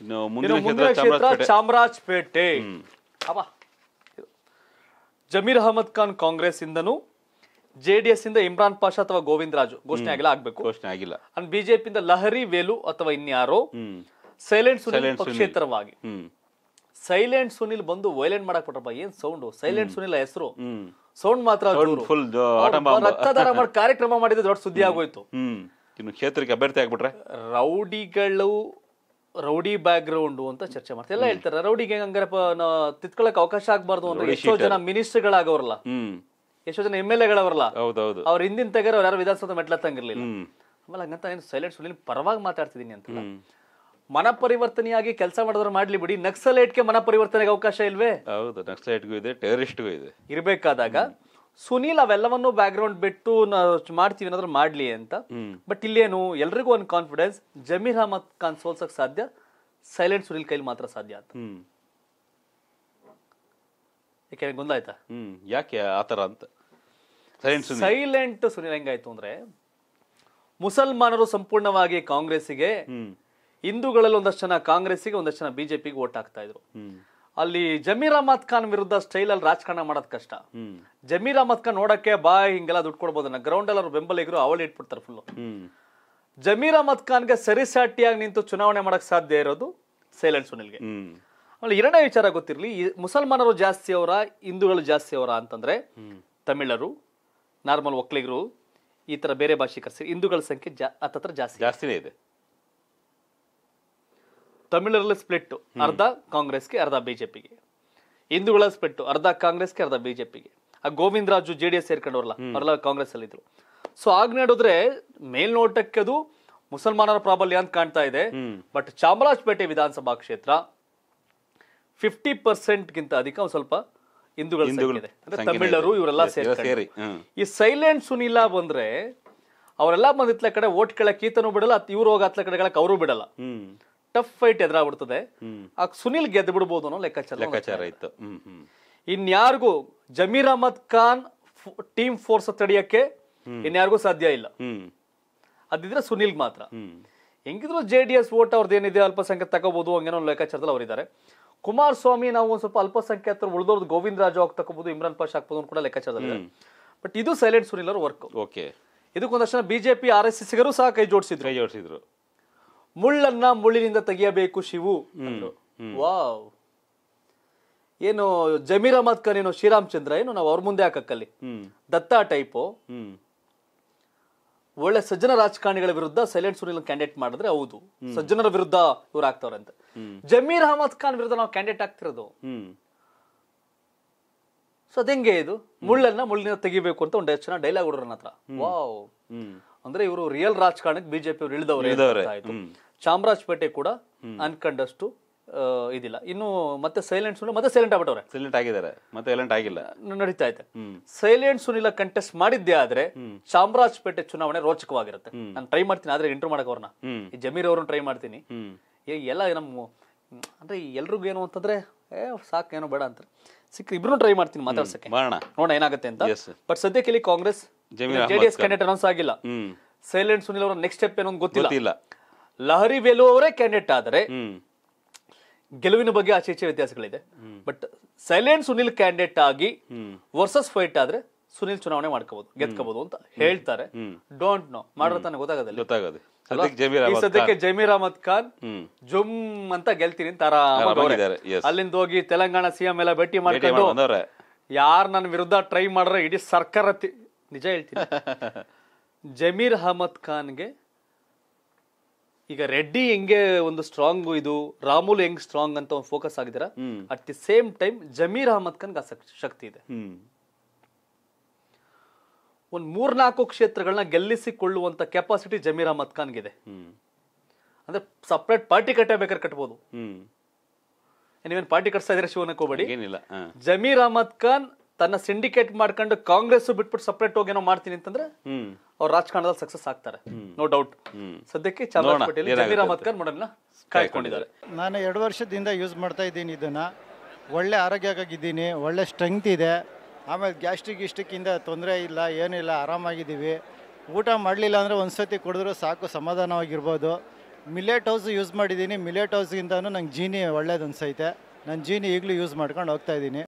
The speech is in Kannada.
ಇನ್ನು ಮುಂದಿನ ಕ್ಷೇತ್ರ ಚಾಮರಾಜಪೇಟೆ. ಜಮೀರ್ ಅಹಮದ್ ಖಾನ್ ಕಾಂಗ್ರೆಸ್ ಇಂದನು, ಜೆಡಿಎಸ್ ಇಂದ ಇಮ್ರಾನ್ ಪಾಷಾ ಅಥವಾ ಗೋವಿಂದ ರಾಜು ಘೋಷಣೆ ಆಗಿಲ್ಲ. ಅಂಡ್ ಬಿಜೆಪಿ ಇಂದ ಲಹರಿ ವೇಲು ಅಥವಾ ಇನ್ಯಾರೋ, ಸೈಲೆಂಟ್ ಸುನಿಲ್ ಪಕ್ಷೇತರವಾಗಿ. ಸೈಲೆಂಟ್ ಸುನಿಲ್ ಬಂದು ವೈಲೆಂಟ್ ಮಾಡಕ್ ಬಿಟ್ರಪ್ಪ. ಏನ್ ಸೌಂಡ್ ಸೈಲೆಂಟ್ ಸುನಿಲ್ ಹೆಸರು, ಸೌಂಡ್ ಮಾತ್ರ ರಕ್ತದಾನ ಮಾಡಿ ಕಾರ್ಯಕ್ರಮ ಮಾಡಿದ್ರೆ ದೊಡ್ಡ ಸುದ್ದಿ ಆಗೋಯ್ತು. ಇನ್ನು ಕ್ಷೇತ್ರಕ್ಕೆ ಅಭ್ಯರ್ಥಿ ಆಗ್ಬಿಟ್ರೆ ರೌಡಿಗಳು, ರೌಡಿ ಬ್ಯಾಕ್ ಗ್ರೌಂಡ್ ಅಂತ ಚರ್ಚೆ ಮಾಡ್ತಾರೆ. ಎಲ್ಲ ಹೇಳ್ತಾರೆ ರೌಡಿಗೆ ಹಂಗಾರೆ ತಿತ್ಕೊಳಕ್ ಅವಕಾಶ ಆಗ್ಬಾರ್ದು ಅಂದ್ರೆ ಎಷ್ಟೋ ಜನ ಮಿನಿಸ್ಟರ್ಗಳಾಗವ್ರಲ್ಲ, ಎಷ್ಟೋ ಜನ ಎಂ ಎಲ್ ಎಗಳವರಲ್ಲ, ಅವ್ರ ಹಿಂದಿನ ತೆಗೆರ ಯಾರು ವಿಧಾನಸೌಧ ಮೆಟ್ಲತ್ತಂಗಿರ್ಲಿಲ್ಲ. ಆಮೇಲೆ ಹಂಗಂತ ಏನು ಸೈಲೆಂಟ್ ಸುನಿಲ್ ಪರವಾಗಿ ಮಾತಾಡ್ತಿದೀನಿ ಅಂತ. ಮನ ಪರಿವರ್ತನೆಯಾಗಿ ಕೆಲಸ ಮಾಡಿದ್ರೆ ಮಾಡ್ಲಿ ಬಿಡಿ, ನಕ್ಸಲೈಟ್ಗೆ ಮನ ಪರಿವರ್ತನೆಗೆ ಅವಕಾಶ ಇಲ್ವೇ? ಹೌದು, ನಕ್ಸಲೈಟ್ಗೂ ಇದೆ, ಟೆರರಿಸ್ಟ್ಗೂ ಇದೆ. ಇರ್ಬೇಕಾದಾಗ ಸುನೀಲ್ ಅವೆಲ್ಲವನ್ನು ಬ್ಯಾಕ್ ಗ್ರೌಂಡ್ ಬಿಟ್ಟು ಮಾಡ್ತೀವಿ ಏನಾದ್ರು ಮಾಡ್ಲಿ ಅಂತ. ಬಟ್ ಇಲ್ಲೇನು ಎಲ್ರಿಗೂ ಒಂದು ಕಾನ್ಫಿಡೆನ್ಸ್, ಜಮೀರ್ ಅಹಮದ್ ಖಾನ್ ಸೋಲ್ಸಕ್ ಸಾಧ್ಯ, ಸೈಲೆಂಟ್ ಸುನೀಲ್ ಕೈಲಿ ಮಾತ್ರ ಸಾಧ್ಯ ಅಂತ. ಯಾಕೆ ಗೊಂದಲ ಆಯ್ತಾ? ಯಾಕೆ ಆತರ ಅಂತ? ಸೈಲೆಂಟ್ ಸುನೀಲ್ ಹೆಂಗಾಯ್ತು ಅಂದ್ರೆ, ಮುಸಲ್ಮಾನರು ಸಂಪೂರ್ಣವಾಗಿ ಕಾಂಗ್ರೆಸ್ಸಿಗೆ, ಹಿಂದೂಗಳಲ್ಲಿ ಒಂದಷ್ಟು ಜನ ಕಾಂಗ್ರೆಸ್ಸಿಗೆ, ಒಂದಷ್ಟು ಜನ ಬಿಜೆಪಿಗೆ ವೋಟ್ ಹಾಕ್ತಾ ಇದ್ರು. ಅಲ್ಲಿ ಜಮೀರ್ ಅಹಮದ್ ಖಾನ್ ವಿರುದ್ಧ ಸ್ಟೈಲ್ ಅಲ್ಲಿ ರಾಜಕಾರಣ ಮಾಡೋದ್ ಕಷ್ಟ. ಜಮೀರ್ ಅಹಮದ್ ಖಾನ್ ನೋಡಕ್ಕೆ ಹಿಂಗೆಲ್ಲ ದುಡ್ಡು ಕೊಡ್ಬೋದನ್ನ, ಗ್ರೌಂಡ್ ಅಲ್ಲಿ ಅವ್ರು ಬೆಂಬಲಿಗರು ಅವಳಿ ಇಟ್ಬಿಡ್ತಾರೆ ಫುಲ್. ಜಮೀರ್ ಅಹಮದ್ ಖಾನ್ಗೆ ಸರಿಸಾಟಿಯಾಗಿ ನಿಂತು ಚುನಾವಣೆ ಮಾಡಕ್ ಸಾಧ್ಯ ಇರೋದು ಸೈಲೆಂಟ್ ಸುನಿಲ್ಗೆ. ಆಮೇಲೆ ಎರಡನೇ ವಿಚಾರ ಗೊತ್ತಿರ್ಲಿ, ಮುಸಲ್ಮಾನರು ಜಾಸ್ತಿ ಅವರ, ಹಿಂದೂಗಳು ಜಾಸ್ತಿ ಅವರ ಅಂತಂದ್ರೆ ತಮಿಳರು, ನಾರ್ಮಲ್ ಒಕ್ಕಲಿಗರು, ಈ ತರ ಬೇರೆ ಭಾಷಿಕರು ಸೇರಿ ಹಿಂದೂಗಳ ಸಂಖ್ಯೆ ಹತ್ತತ್ರ ಜಾಸ್ತಿನೇ ಇದೆ. ತಮಿಳರಲ್ಲಿ ಸ್ಪ್ಲಿಟ್, ಅರ್ಧ ಕಾಂಗ್ರೆಸ್ಗೆ ಅರ್ಧ ಬಿಜೆಪಿಗೆ. ಹಿಂದೂಗಳ ಸ್ಪ್ಲಿಟ್, ಅರ್ಧ ಕಾಂಗ್ರೆಸ್ಗೆ ಅರ್ಧ ಬಿಜೆಪಿಗೆ. ಆ ಗೋವಿಂದ ರಾಜು ಜೆಡಿಎಸ್ ಸೇರ್ಕೊಂಡವ್ರಲ್ಲ, ಅವರೆಲ್ಲ ಕಾಂಗ್ರೆಸ್ ಅಲ್ಲಿ ಇದ್ರು. ಸೊ ಆಗ ನೋಡಿದ್ರೆ ಮೇಲ್ನೋಟಕ್ಕೆ ಅದು ಮುಸಲ್ಮಾನರ ಪ್ರಾಬಲ್ಯ ಅಂತ ಕಾಣ್ತಾ ಇದೆ. ಬಟ್ ಚಾಮರಾಜಪೇಟೆ ವಿಧಾನಸಭಾ ಕ್ಷೇತ್ರ 50% ಗಿಂತ ಅಧಿಕ ಒಂದ್ ಸ್ವಲ್ಪ ಹಿಂದೂಗಳ ಅಂದ್ರೆ ತಮಿಳರು ಇವರೆಲ್ಲ ಸೇರಿ. ಈ ಸೈಲೆಂಟ್ ಸುನೀಲ ಬಂದ್ರೆ ಅವರೆಲ್ಲ ಬಂದಿತ್ಲ ಕಡೆ ಓಟ್ ಕೇಳಕ್ ಈತನೂ ಬಿಡಲ್ಲ, ಇವ್ರು ಹೋಗ ಹತ್ಲ ಕಡೆ ಕೇಳಕ್ ಅವರು ಬಿಡಲ್ಲ. ಟಫ್ ಫೈಟ್ ಎದುರಾಗ್ಬಿಡ್ತದೆ. ಆ ಸುನಿಲ್ ಗೆದ್ದು ಬಿಡ್ಬೋದು ಅನ್ನೋ ಲೆಕ್ಕಾಚಾರ ಇತ್ತು. ಇನ್ಯಾರಿಗೂ ಜಮೀರ್ ಅಹಮದ್ ಖಾನ್ ಟೀಮ್ ಫೋರ್ಸ್ ತಡೆಯಕ್ಕೆ ಇನ್ಯಾರಿಗೂ ಸಾಧ್ಯ ಇಲ್ಲ. ಅದಿದ್ರೆ ಸುನಿಲ್ ಮಾತ್ರ. ಹೆಂಗಿದ್ರು ಜೆಡಿಎಸ್ ಓಟ್ ಅವ್ರದ್ದು ಏನಿದೆ ಅಲ್ಪಸಂಖ್ಯಾತ ತಗೋಬಹುದು ಹಂಗೇನೋ ಲೆಕ್ಕಾಚಾರದಲ್ಲಿ ಅವರಿದ್ದಾರೆ. ಕುಮಾರಸ್ವಾಮಿ ನಾವು ಒಂದ್ ಸ್ವಲ್ಪ ಅಲ್ಪಸಂಖ್ಯಾತರು ಉಳಿದವ್ರದ್ದು ಗೋವಿಂದ ರಾಜು ಹೋಗಿ ತಗೋಬಹುದು, ಇಮ್ರಾನ್ ಪಾಷಾ ಹಾಕ್ಬೋದು ಕೂಡ ಲೆಕ್ಕಾಚಾರದಲ್ಲಿ. ಬಟ್ ಇದು ಸೈಲೆಂಟ್ ಸುನಿಲ್ ಅವ್ರ ವರ್ಕ್. ಇದಕ್ಕೊಂದಷ್ಟು ಬಿಜೆಪಿ RSS ಗರು ಸಹ ಕೈ ಜೋಡಿಸಿದ್ರು. ಮುಳ್ಳನ್ನ ಮುಳ್ಳಿನಿಂದ ತೆಗಿಯಬೇಕು ಶಿವು. ವಾವ್, ಏನು ಜಮೀರ್ ಅಹಮದ್ ಖಾನ್ ಏನು ಶ್ರೀರಾಮಚಂದ್ರ ಏನು ನಾವು ಅವ್ರ ಮುಂದೆ ಹಾಕಕ್ಕಲ್ಲಿ ದತ್ತಾ ಟೈಪು. ಒಳ್ಳೆ ಸಜ್ಜನ ರಾಜಕಾರಣಿಗಳ ವಿರುದ್ಧ ಸೈಲೆಂಟ್ ಸುನಿಲ್ ಕ್ಯಾಂಡಿಡೇಟ್ ಮಾಡಿದ್ರೆ ಹೌದು ಸಜ್ಜನರ ವಿರುದ್ಧ ಇವ್ರು ಆಗ್ತಾವ್ರೆ ಅಂತ. ಜಮೀರ್ ಅಹಮದ್ ಖಾನ್ ವಿರುದ್ಧ ನಾವು ಕ್ಯಾಂಡಿಡೇಟ್ ಆಗ್ತಿರೋದು. ಸೊ ಅದಂಗೆ ಇದು ಮುಳ್ಳನ್ನ ಮುಳ್ಳಿನಿಂದ ತೆಗಿಬೇಕು ಅಂತ ಒಂದೆಷ್ಟು ಜನ ಡೈಲಾಗ್ ಹೊಡ್ರ ನನ್ನ ಹತ್ರ. ವಾವ್, ಅಂದ್ರೆ ಇವರು ರಿಯಲ್ ರಾಜಕಾರಣಕ್ಕೆ ಬಿಜೆಪಿ ಅವರು ಇಳಿದವ್ರೆ. ಚಾಮರಾಜಪೇಟೆ ಕೂಡ ಅನ್ಕಂಡಷ್ಟು ಇದಿಲ್ಲ. ಇನ್ನು ಮತ್ತೆ ಸೈಲೆಂಟ್ ಸುನಿಲ್ ಮತ್ತೆ ಸೈಲೆಂಟ್ ಆಗ್ಬಿಟ್ಟವ್ರೆ. ಸೈಲೆಂಟ್ ಆಗಿದ್ದಾರೆ, ಮತ್ತೆ ಸೈಲೆಂಟ್ ಆಗಿಲ್ಲ, ನಡೀತಾ ಇದೆ. ಸೈಲೆಂಟ್ ಸುನಿಲ್ ಕಂಟೆಸ್ಟ್ ಮಾಡಿದ್ದೆ ಆದ್ರೆ ಚಾಮರಾಜಪೇಟೆ ಚುನಾವಣೆ ರೋಚಕವಾಗಿರುತ್ತೆ. ನಾನು ಟ್ರೈ ಮಾಡ್ತೀನಿ, ಆದ್ರೆ ಇಂಟರ್ ಮಾಡಕ್ ಅವ್ರನ್ನ ಈ ಜಮೀರ್ ಅವ್ರನ್ನ ಟ್ರೈ ಮಾಡ್ತೀನಿ. ಎಲ್ಲ ನಮ್ಮ ಅಂದ್ರೆ ಎಲ್ರಿಗೂ ಏನು ಅಂತಂದ್ರೆ ಸಾಕು ಏನೋ ಬೇಡ ಅಂತ ಸಿಕ್ಕ ಇಬ್ರು ಟ್ರೈ ಮಾಡ್ತೀನಿ ಮಾತಾಡ್ಸಕ್ಕೆ, ನೋಡೋಣ ಏನಾಗುತ್ತೆ ಅಂತ. ಬಟ್ ಸದ್ಯಕ್ಕೆ ಇಲ್ಲಿ ಕಾಂಗ್ರೆಸ್ ಜೆಡಿಎಸ್ ಕ್ಯಾಂಡಿಡೇಟ್ ಅನೌನ್ಸ್ ಆಗಿಲ್ಲ. ಸೈಲೆಂಟ್ ಸುನಿಲ್ ಅವರ ನೆಕ್ಸ್ಟ್ ಸ್ಟೆಪ್ ಏನೋ ಗೊತ್ತಿಲ್ಲ. ಲಹರಿ ವೇಲು ಅವರೇ ಕ್ಯಾಂಡಿಡೇಟ್ ಆದ್ರೆ ಗೆಲುವಿನ ಬಗ್ಗೆ ಆಚೆ ಈಚೆ ವ್ಯತ್ಯಾಸಗಳಿದೆ. ಬಟ್ ಸೈಲೆಂಟ್ ಸುನಿಲ್ ಕ್ಯಾಂಡಿಡೇಟ್ ಆಗಿ ವರ್ಸಸ್ ಫೈಟ್ ಆದ್ರೆ ಸುನಿಲ್ ಚುನಾವಣೆ ಮಾಡ್ಕೋಬಹುದು, ಗೆದ್ಕೋಬಹುದು ಅಂತ ಹೇಳ್ತಾರೆ. ಡೋಂಟ್ ನೋ, ಮಾಡ್ರೆ ತಾನೆ ಗೊತ್ತಾಗೋದಿಲ್ಲ. ಸದ್ಯಕ್ಕೆ ಜಮೀರ್ ಅಹಮದ್ ಖಾನ್ ಜುಮ್ ಅಂತ ಗೆಲ್ತೀನಿ ಅಂತ ಅಲ್ಲಿಂದ ಹೋಗಿ ತೆಲಂಗಾಣ CM ಎಲ್ಲ ಭೇಟಿ ಮಾಡ್ಕೊಂಡು ಯಾರು ನನ್ನ ವಿರುದ್ಧ ಟ್ರೈ ಮಾಡ್ರೆ ಇಡೀ ಸರ್ಕಾರ ನಿಜ ಹೇಳ್ತೀನಿ. ಜಮೀರ್ ಅಹಮದ್ ಖಾನ್ಗೆ ಈಗ ರೆಡ್ಡಿ ಹೆಂಗೆ ಒಂದು ಸ್ಟ್ರಾಂಗ್, ಇದು ರಾಮುಲ್ ಹೆಂಗ್ ಸ್ಟ್ರಾಂಗ್ ಅಂತ ಒಂದು ಫೋಕಸ್ ಆಗಿದ್ದೀರಾ, at the same time Zameer Ahmed ಖಾನ್ಗೆ ಶಕ್ತಿ ಇದೆ. ಒಂದ್ 3-4 ಕ್ಷೇತ್ರಗಳನ್ನ ಗೆಲ್ಲಿಸಿಕೊಳ್ಳುವಂತ ಕೆಪಾಸಿಟಿ ಜಮೀರ್ ಅಹಮದ್ ಖಾನ್ಗಿದೆ. ಅಂದ್ರೆ ಸಪ್ರೇಟ್ ಪಾರ್ಟಿ ಕಟ್ಟಬೇಕಾದ್ರೆ ಕಟ್ಬೋದು. ನೀವೇನ್ ಪಾರ್ಟಿ ಕಟ್ಸ್ತಾ ಇದ್ರೆ ಶಿವನಕ್ಕೆ ಹೋಗ್ಬೇಡಿ. ಜಮೀರ್ ಅಹಮದ್ ಖಾನ್ ತನ್ನ ಸಿಂಡಿಕೇಟ್ ಮಾಡ್ಕೊಂಡು ಕಾಂಗ್ರೆಸ್ ಬಿಟ್ಬಿಟ್ಟು ಸಪ್ರೇಟ್ ಹೋಗಿ ಏನೋ ಮಾಡ್ತೀನಿ ಅಂತಂದ್ರೆ ಅವ್ರ ರಾಜಕಾರಣದಲ್ಲಿ ಸಕ್ಸಸ್ ಆಗ್ತಾರೆ, ನೋ ಡೌಟ್. ಸದ್ಯಕ್ಕೆ ಚಾಮರಾಜಪೇಟೆಯಲ್ಲಿ ಜಮೀರ್ ಅಹಮದ್ ಖಾನ್ ಮೊಡಲ್ನ ಕಾಯ್ಕೊಂಡಿದ್ದಾರೆ. ನಾನು 2 ವರ್ಷದಿಂದ ಯೂಸ್ ಮಾಡ್ತಾ ಇದ್ದೀನಿ ಇದನ್ನ. ಒಳ್ಳೆ ಆರೋಗ್ಯಕ್ಕಾಗಿದ್ದೀನಿ, ಒಳ್ಳೆ ಸ್ಟ್ರೆಂಗ್ತ್ ಇದೆ. ಆಮೇಲೆ ಗ್ಯಾಸ್ಟ್ರಿಕ್ಕಿಂದ ತೊಂದರೆ ಇಲ್ಲ, ಏನಿಲ್ಲ, ಆರಾಮಾಗಿದ್ದೀವಿ. ಊಟ ಮಾಡಲಿಲ್ಲ ಅಂದರೆ ಒಂದು ಸತಿ ಕುಡಿದ್ರೂ ಸಾಕು, ಸಮಾಧಾನವಾಗಿರ್ಬೋದು. ಮಿಲೆಟ್ ಹೌಸ್ ಯೂಸ್ ಮಾಡಿದ್ದೀನಿ. ಮಿಲೆಟ್ ಹೌಸ್ಗಿಂತನೂ ನಂಗೆ ಜೀನಿ ಒಳ್ಳೇದು ಅನ್ಸೈತೆ. ನಾನು ಜೀನಿ ಈಗಲೂ ಯೂಸ್ ಮಾಡ್ಕೊಂಡು ಹೋಗ್ತಾ ಇದ್ದೀನಿ.